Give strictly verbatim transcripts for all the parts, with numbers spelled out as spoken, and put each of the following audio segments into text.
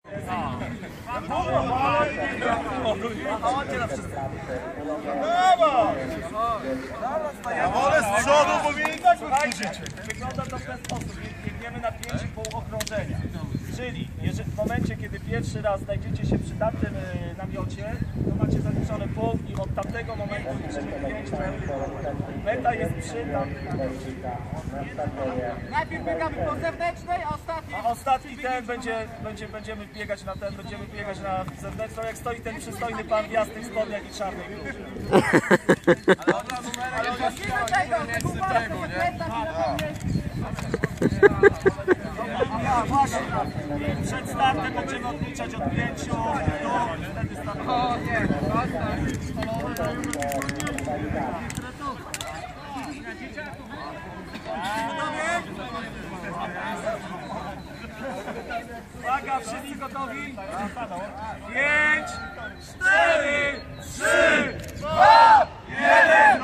Ja wolę z przodu, bo mnie i tak wychodzicie. Wygląda to w ten sposób. Biegniemy na pięć i pół okrążenia. Czyli jeżeli w momencie, kiedy pierwszy raz znajdziecie się przy tamtym y, namiocie, to macie zaliczony punkt i od tamtego momentu liczymy pięć metrów. Meta jest przy tamtym namiocie. Najpierw biegamy po zewnętrznej, a ostatni... A ostatni ten będzie, będzie, będziemy biegać na ten, będziemy biegać na zewnętrzną, jak stoi ten przystojny pan w jasnych spodniach i czarnej bluzie. Ale od razu tego, nie? A właśnie, przed startem będziemy odliczać od pięciu do wtedy startujemy. O nie, basta. Uwaga, wszyscy gotowi? Pięć, cztery, trzy, dwa, jeden,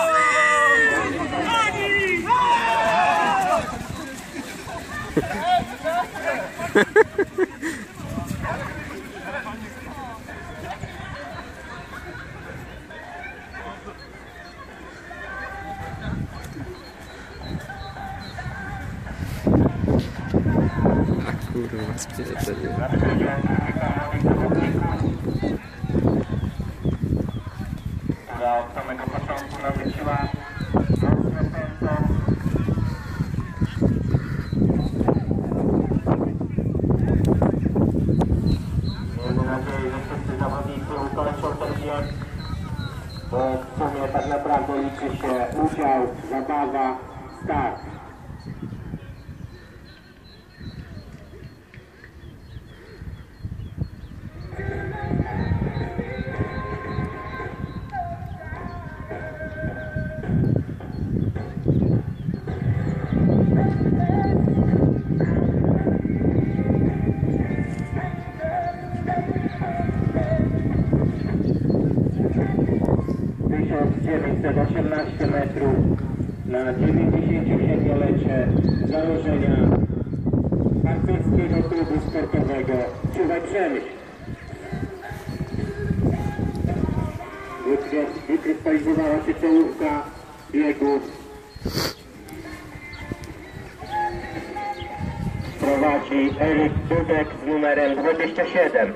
Kurwa, spierdolę. Która od samego początku narzuciła mocne tempo. Miejmy nadzieję, że wszyscy zawodnicy ukończą ten bieg, bo w sumie tak naprawdę liczy się udział, zabawa, start. tysiąc dziewięćset osiemnaście metrów na dziewięćdziesięciosiemlecie założenia harcerskiego klubu sportowego Czuwaj Przemyśl. Wykrystalizowała się czołówka biegu. Prowadzi Erik Dudek z numerem dwadzieścia siedem.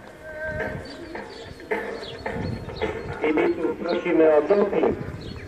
Kibiców prosimy o doping.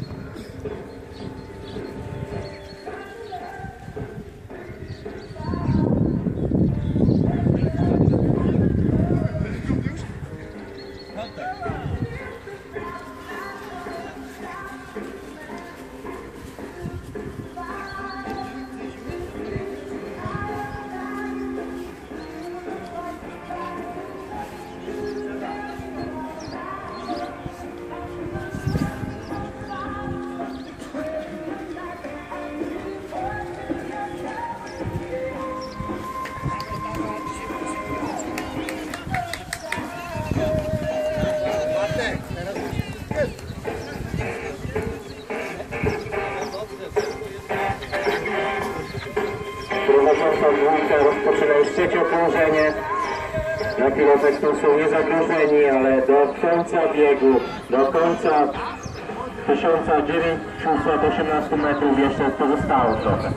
Prowadząca dwójka rozpoczyna już trzecie okrążenie. Na chwilę obecną są niezagrożeni, ale do końca biegu, do końca tysiąc dziewięćset osiemnaście metrów jeszcze pozostało trochę.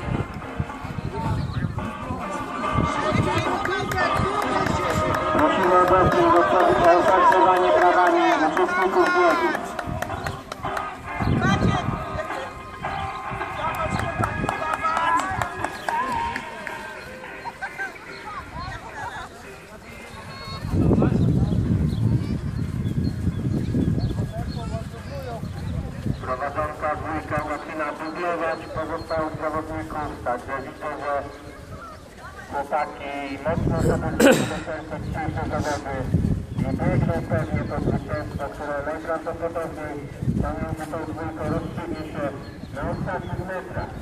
Prosimy o doping do przodu, zakrzywanie prawami uczestników biegu. Prowadząca dwójka zaczyna dublować pozostałych zawodników, także widzę, że chłopaki mocno zabezpieczają te dzisiejsze zawody i biegną pewnie to zwycięstwo, które najprawdopodobniej pomiędzy tą dwójką rozstrzygnie się na ostatnich metrach.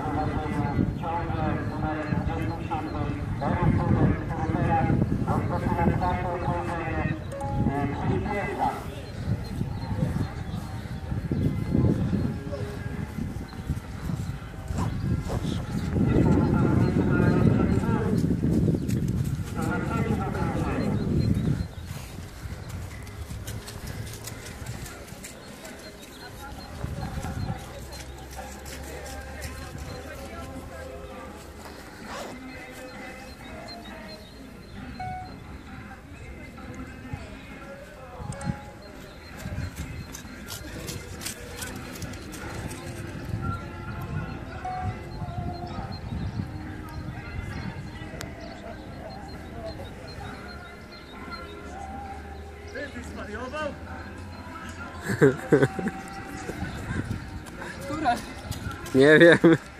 Ciągle numerem dwudziestym siódmym, Borys Dudek, który teraz rozpoczyna Ty zwariował? Która? Nie wiem.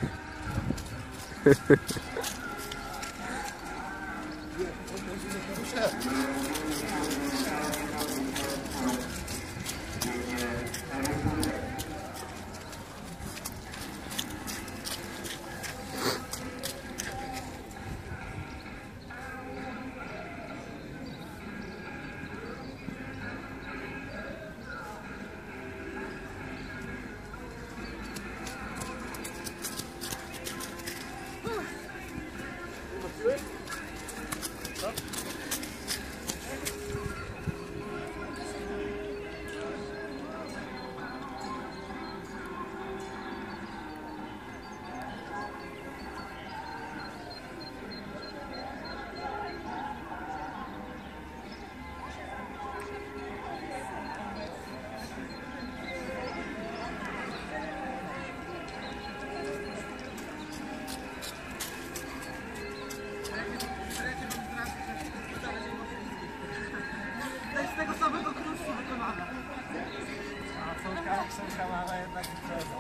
To jest z tego samego kruszcu wykonane. A córka, córka mama jednak wyprzedza.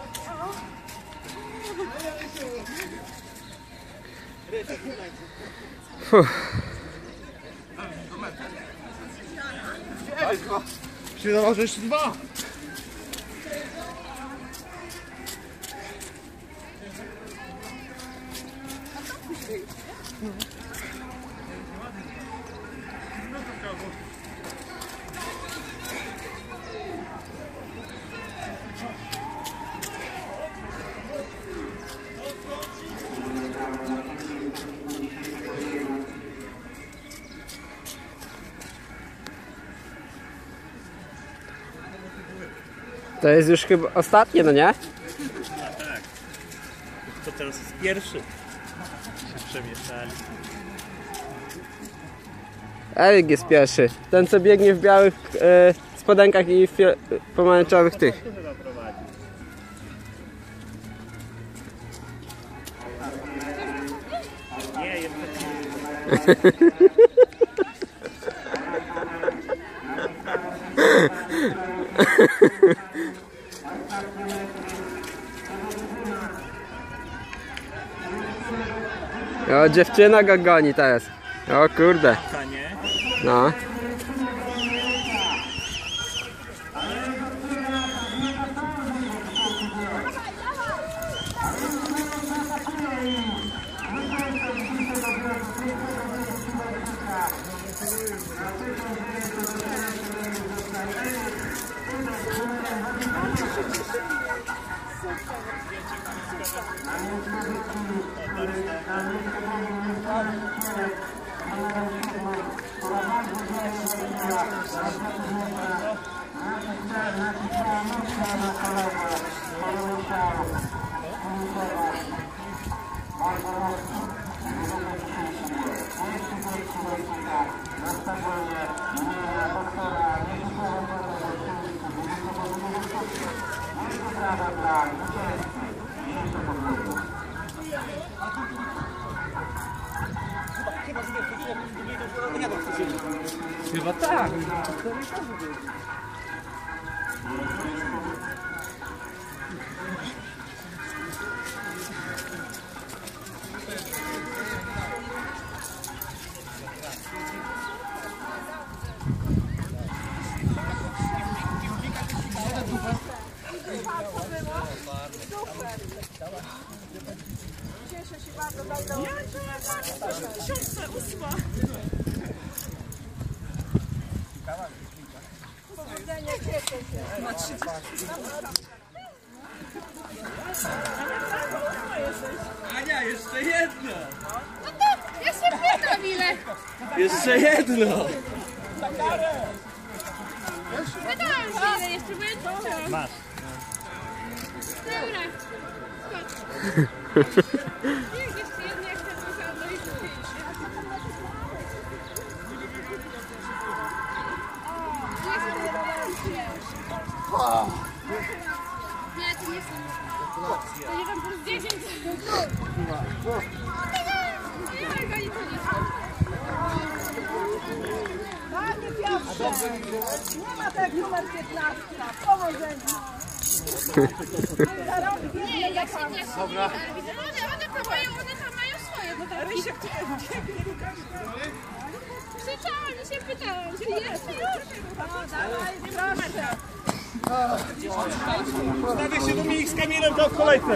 Się dało, że jeszcze dwa. To jest już chyba ostatnie, no nie? To teraz jest pierwszy. Się przemieszali. Eryk jest pierwszy. Ten co biegnie w białych e, spodenkach i w fie- pomarańczowych tych. Nie, jeszcze O, dziewczyna go goni teraz. O kurde. nie. No. Chyba tak. Cieszę się bardzo, daj Powodzenia, cieszę się. Ania, jeszcze jedno! No to ja się pytam ile. Jeszcze jedno! Pytałam się ile jeszcze, bo ja to chciałam. Masz. Dobra. Skocz. Jak jeszcze jedno, jak chcę trochę odnowić to pięć. Nie, to nie są. To nie tam plus dziesięć. Nie, ale oni to nie są. Nie ma tak numer piętnaście. Powodzenia. Nie, jak się nie Dobra. One, one to mają, one tam mają swoje. Bo tam Rysiek, krzyczałam i się pytałam, czy jest już? No dawaj, proszę. Stawię się Dominik z Kamilem, to w kolejce.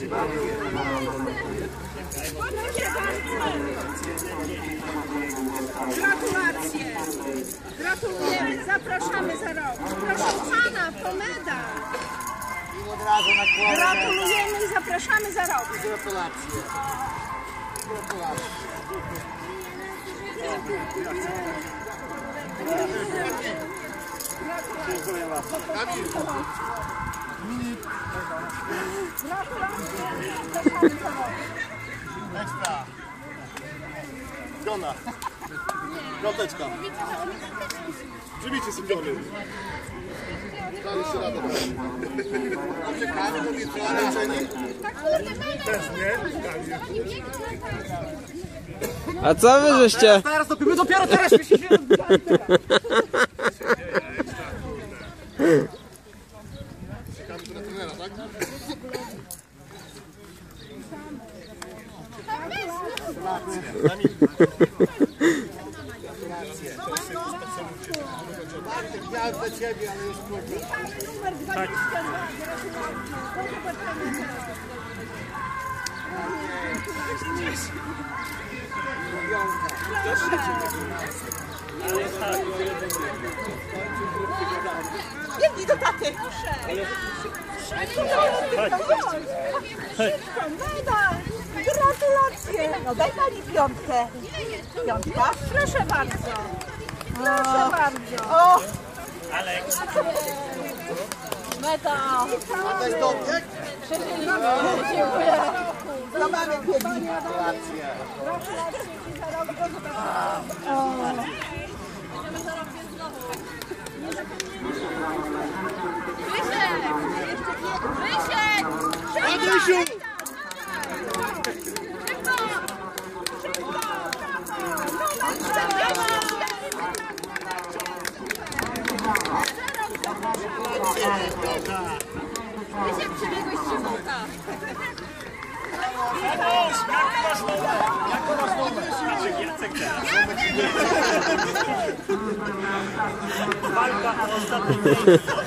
Gratulacje. Gratulujemy. Zapraszamy za rok. Proszę pana, po medal. Gratulujemy i zapraszamy za rok. Gratulacje. Gratulacje. Dziękuję bardzo. Kamil. Ekstra. Gona. Piąteczka. Przybicie sypiony. Dali się radę. Czekamy do wieczora leczenie? Też nie? Oni biegną na tak. A co wy żeście? Teraz to my dopiero teraz się się Czekamy tu na trenera, tak? Ja dla ciebie, ale już kurde. numer dwadzieścia dwa. Gratulacje. Biegnij do taty! Szybko, medal! Gratulacje! No daj pani piątkę. Piątka? Proszę bardzo. Proszę bardzo. O! Aleks. Medal! A to jest dobieg? Dziękuję. No mamy biegi. Gratulacje. Gratulacje ci za rok. Wysiek! Wysiek! Andrysiu! Wysiek, przebiegłeś Szymonka. Pomóż! Jak masz numer? Jak masz numer? Znaczy Jacek teraz. Walka o ostatnie miejsce.